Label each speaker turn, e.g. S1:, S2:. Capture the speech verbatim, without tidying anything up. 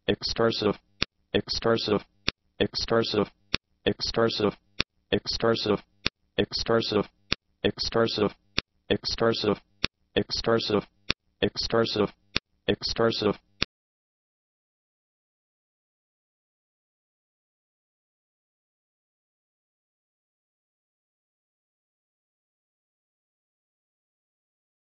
S1: extersive, extersive, extersive, extersive, extersive, extersive, extersive, extersive, extersive, extersive, extersive,